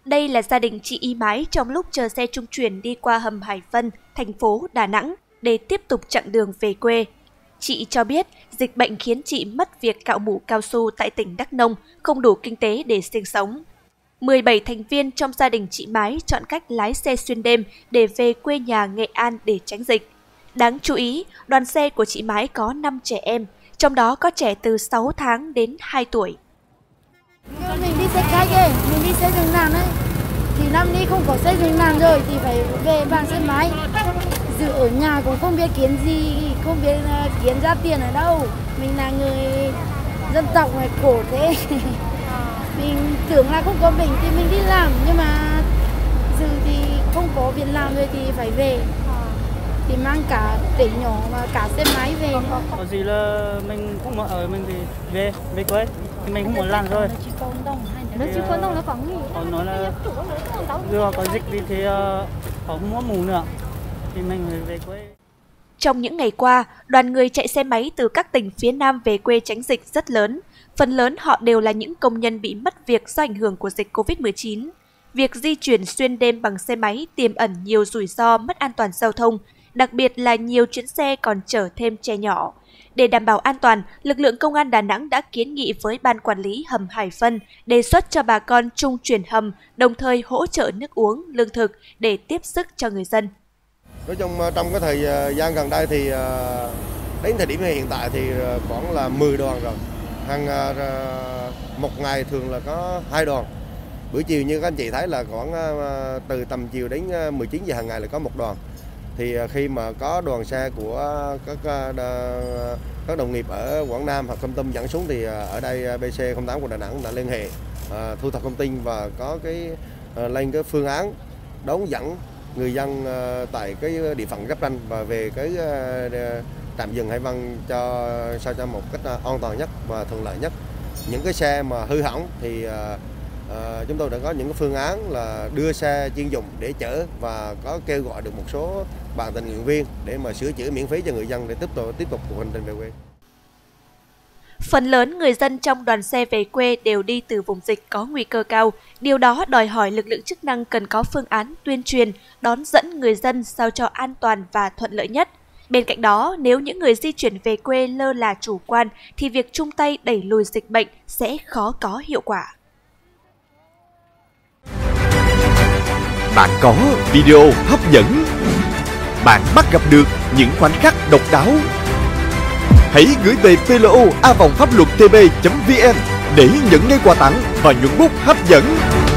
Đây là gia đình chị Y Mái trong lúc chờ xe trung chuyển đi qua hầm Hải Vân, thành phố Đà Nẵng để tiếp tục chặng đường về quê. Chị cho biết dịch bệnh khiến chị mất việc cạo mủ cao su tại tỉnh Đắk Nông, không đủ kinh tế để sinh sống. 17 thành viên trong gia đình chị Mái chọn cách lái xe xuyên đêm để về quê nhà Nghệ An để tránh dịch. Đáng chú ý, đoàn xe của chị Mái có 5 trẻ em, trong đó có trẻ từ 6 tháng đến 2 tuổi. Mình đi xe khách ấy, mình đi xe dừng nằm ấy, thì năm nay không có xe dừng nằm rồi thì phải về bằng xe máy. Dự ở nhà cũng không biết kiếm gì, không biết kiếm ra tiền ở đâu. Mình là người dân tộc này khổ thế. Mình tưởng là không có bệnh thì mình đi làm, nhưng mà dự thì không có việc làm rồi thì phải về. Thì mang cả trẻ nhỏ và cả xe máy về. Có gì là mình cũng ở mình thì về quê. Mình không muốn làm rồi. Nó chỉ có nông nó có nghỉ. Họ nói là giờ có dịch thì họ không muốn mù nữa. Thì mình phải về quê. Trong những ngày qua, đoàn người chạy xe máy từ các tỉnh phía Nam về quê tránh dịch rất lớn. Phần lớn họ đều là những công nhân bị mất việc do ảnh hưởng của dịch Covid-19. Việc di chuyển xuyên đêm bằng xe máy tiềm ẩn nhiều rủi ro mất an toàn giao thông, đặc biệt là nhiều chuyến xe còn chở thêm trẻ nhỏ. Để đảm bảo an toàn, lực lượng công an Đà Nẵng đã kiến nghị với Ban Quản lý hầm Hải Vân đề xuất cho bà con trung chuyển hầm, đồng thời hỗ trợ nước uống, lương thực để tiếp sức cho người dân. Nói chung trong cái thời gian gần đây thì đến thời điểm hiện tại thì khoảng là 10 đoàn rồi. Một ngày thường là có 2 đoàn. Buổi chiều như các anh chị thấy là khoảng từ tầm chiều đến 19 giờ hàng ngày là có một đoàn. Thì khi mà có đoàn xe của các đồng nghiệp ở Quảng Nam hoặc Kon Tum dẫn xuống thì ở đây BC08 của Đà Nẵng đã liên hệ thu thập thông tin và có lên cái phương án đón dẫn người dân tại cái địa phận giáp ranh và về cái trạm dừng Hải Vân sao cho một cách an toàn nhất và thuận lợi nhất. Những cái xe mà hư hỏng thì chúng tôi đã có những cái phương án là đưa xe chuyên dụng để chở và có kêu gọi được một số bạn tình nguyện viên để mà sửa chữa miễn phí cho người dân để tiếp tục cuộc hành trình về quê. Phần lớn người dân trong đoàn xe về quê đều đi từ vùng dịch có nguy cơ cao. Điều đó đòi hỏi lực lượng chức năng cần có phương án tuyên truyền, đón dẫn người dân sao cho an toàn và thuận lợi nhất. Bên cạnh đó, nếu những người di chuyển về quê lơ là chủ quan thì việc chung tay đẩy lùi dịch bệnh sẽ khó có hiệu quả. Bạn có video hấp dẫn, bạn bắt gặp được những khoảnh khắc độc đáo. Hãy gửi về plo@phapluottv.vn để nhận ngay quà tặng và nhuận bút hấp dẫn.